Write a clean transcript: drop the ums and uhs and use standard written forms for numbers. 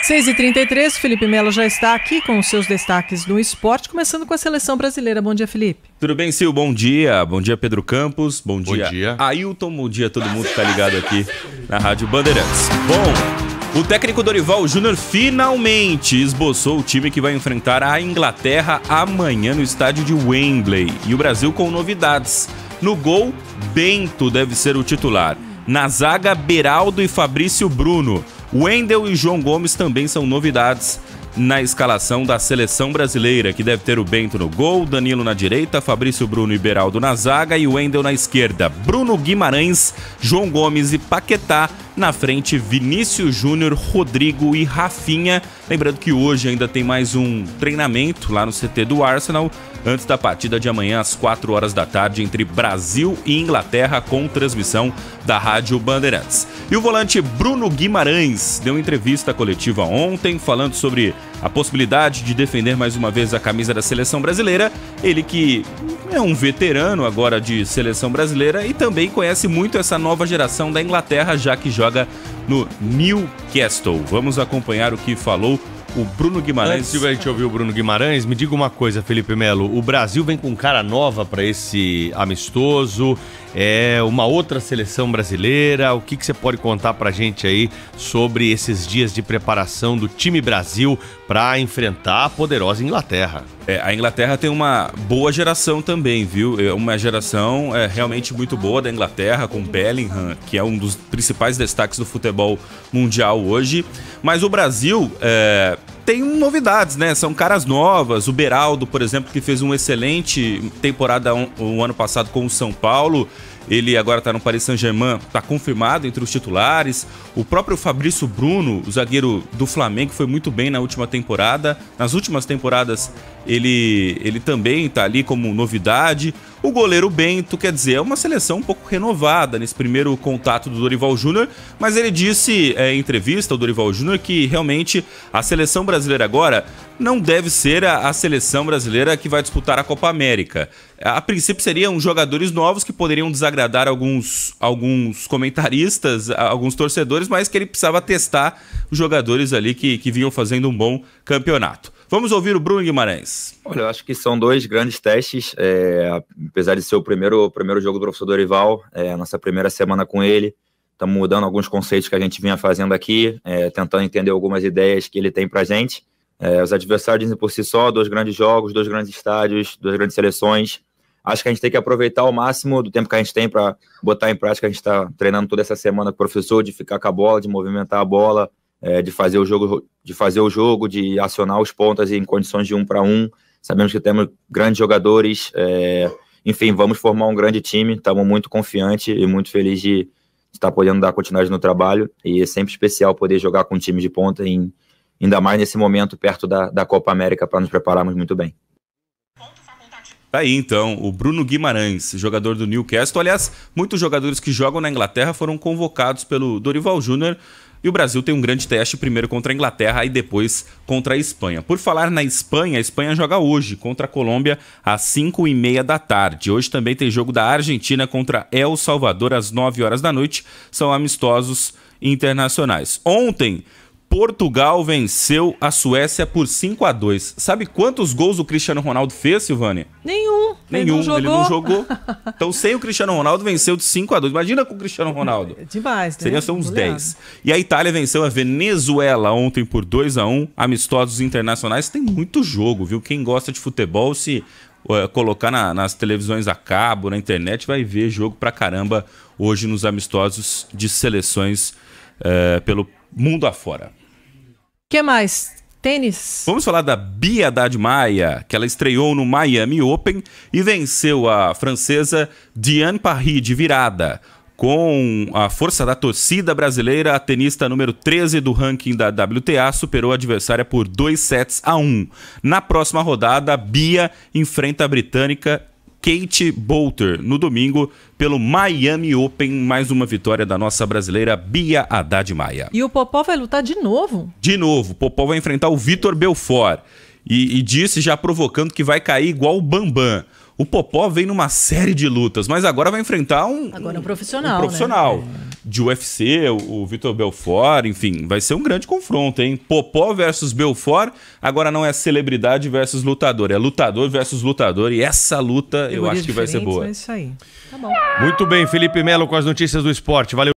6h33, Felipe Melo já está aqui com os seus destaques no esporte, começando com a seleção brasileira. Bom dia, Felipe. Tudo bem, Sil? Bom dia. Bom dia, Pedro Campos. Bom dia, Ailton. Bom dia a todo mundo que está ligado aqui na Rádio Bandeirantes. Bom, o técnico Dorival Júnior finalmente esboçou o time que vai enfrentar a Inglaterra amanhã no estádio de Wembley. E o Brasil com novidades. No gol, Bento deve ser o titular. Na zaga, Beraldo e Fabrício Bruno. Wendel e João Gomes também são novidades na escalação da seleção brasileira, que deve ter o Bento no gol, Danilo na direita, Fabrício Bruno e Beraldo na zaga e Wendel na esquerda. Bruno Guimarães, João Gomes e Paquetá na frente, Vinícius Júnior, Rodrigo e Rafinha. Lembrando que hoje ainda tem mais um treinamento lá no CT do Arsenal, antes da partida de amanhã às 4 horas da tarde entre Brasil e Inglaterra, com transmissão da Rádio Bandeirantes. E o volante Bruno Guimarães deu entrevista coletiva ontem falando sobre a possibilidade de defender mais uma vez a camisa da seleção brasileira. Ele que é um veterano agora de seleção brasileira e também conhece muito essa nova geração da Inglaterra, já que joga no Newcastle. Vamos acompanhar o que falou o Bruno Guimarães. Antes de a gente ouvir o Bruno Guimarães, me diga uma coisa, Felipe Melo. O Brasil vem com cara nova para esse amistoso, é uma outra seleção brasileira. O que você pode contar pra gente aí sobre esses dias de preparação do time Brasil para enfrentar a poderosa Inglaterra? A Inglaterra tem uma boa geração também, viu? É uma geração realmente muito boa da Inglaterra, com Bellingham, que é um dos principais destaques do futebol mundial hoje. Mas o Brasil tem novidades, né? São caras novas. O Beraldo, por exemplo, que fez uma excelente temporada o ano passado com o São Paulo. Ele agora está no Paris Saint-Germain, está confirmado entre os titulares. O próprio Fabrício Bruno, o zagueiro do Flamengo, foi muito bem na última temporada. Nas últimas temporadas ele também está ali como novidade. O goleiro Bento, quer dizer, é uma seleção um pouco renovada nesse primeiro contato do Dorival Júnior, mas ele disse em entrevista, o Dorival Júnior, que realmente a seleção brasileira agora não deve ser a seleção brasileira que vai disputar a Copa América. A princípio seriam jogadores novos que poderiam desagradar alguns comentaristas, alguns torcedores, mas que ele precisava testar os jogadores ali que vinham fazendo um bom campeonato. Vamos ouvir o Bruno Guimarães. Olha, eu acho que são dois grandes testes, apesar de ser o primeiro jogo do professor Dorival, nossa primeira semana com ele, estamos mudando alguns conceitos que a gente vinha fazendo aqui, tentando entender algumas ideias que ele tem pra gente. Os adversários dizem por si só, dois grandes jogos, dois grandes estádios, duas grandes seleções. Acho que a gente tem que aproveitar ao máximo do tempo que a gente tem para botar em prática. A gente está treinando toda essa semana com o professor, de ficar com a bola, de movimentar a bola, de fazer o jogo, de acionar os pontas em condições de 1 para 1. Sabemos que temos grandes jogadores, enfim, vamos formar um grande time. Estamos muito confiantes e muito felizes de estar podendo dar continuidade no trabalho, e é sempre especial poder jogar com um time de ponta, ainda mais nesse momento perto da Copa América, para nos prepararmos muito bem. Aí então, o Bruno Guimarães, jogador do Newcastle. Aliás, muitos jogadores que jogam na Inglaterra foram convocados pelo Dorival Júnior. E o Brasil tem um grande teste, primeiro contra a Inglaterra e depois contra a Espanha. Por falar na Espanha, a Espanha joga hoje contra a Colômbia às 5h30 da tarde. Hoje também tem jogo da Argentina contra El Salvador às 9 horas da noite. São amistosos internacionais. Ontem, Portugal venceu a Suécia por 5-2. Sabe quantos gols o Cristiano Ronaldo fez, Silvânia? Nenhum. Ele não jogou. Então, sem o Cristiano Ronaldo, venceu de 5-2. Imagina com o Cristiano Ronaldo. Demais, né? Seriam só uns 10. E a Itália venceu a Venezuela ontem por 2-1. Amistosos internacionais. Tem muito jogo, viu? Quem gosta de futebol, se colocar nas televisões a cabo, na internet, vai ver jogo pra caramba hoje nos amistosos de seleções pelo mundo afora. O que mais? Tênis? Vamos falar da Bia Haddad Maia, que ela estreou no Miami Open e venceu a francesa Diane Parry de virada. Com a força da torcida brasileira, a tenista número 13 do ranking da WTA superou a adversária por 2-1. Na próxima rodada, a Bia enfrenta a britânica Kate Boulter no domingo pelo Miami Open. Mais uma vitória da nossa brasileira Bia Haddad Maia. E o Popó vai lutar de novo? De novo, o Popó vai enfrentar o Vitor Belfort e disse, já provocando, que vai cair igual o Bambam. O Popó vem numa série de lutas, mas agora vai enfrentar um profissional. Um profissional. Né? De UFC, o Vitor Belfort, enfim, vai ser um grande confronto, hein? Popó versus Belfort, agora não é celebridade versus lutador, é lutador versus lutador, e essa luta eu acho que vai ser boa. É isso aí. Tá bom. Muito bem, Felipe Melo com as notícias do esporte. Valeu.